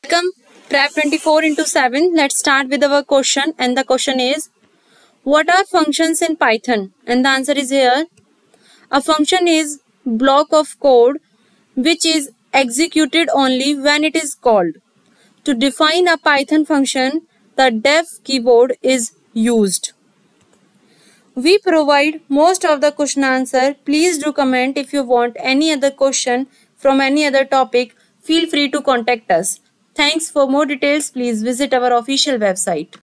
Welcome, Prep 24 into 7. Let's start with our question, and the question is, what are functions in Python? And the answer is here. A function is block of code which is executed only when it is called. To define a Python function, the def keyword is used. We provide most of the question answer. Please do comment if you want any other question from any other topic. Feel free to contact us. Thanks. For more details, please visit our official website.